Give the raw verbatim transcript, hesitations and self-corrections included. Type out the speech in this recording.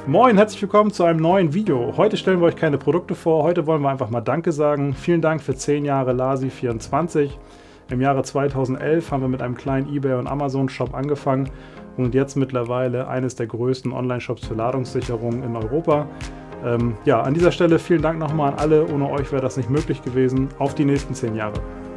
Moin, herzlich willkommen zu einem neuen Video. Heute stellen wir euch keine Produkte vor, heute wollen wir einfach mal Danke sagen. Vielen Dank für zehn Jahre Lasi vierundzwanzig. Im Jahre zweitausendelf haben wir mit einem kleinen eBay und Amazon Shop angefangen und jetzt mittlerweile eines der größten Online-Shops für Ladungssicherung in Europa. Ähm, ja, an dieser Stelle vielen Dank nochmal an alle, ohne euch wäre das nicht möglich gewesen. Auf die nächsten zehn Jahre.